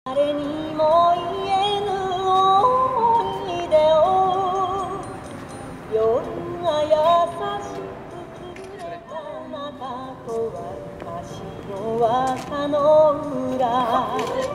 誰にも言えぬ思い出を夜が優しくくれたあなたと私の和歌の裏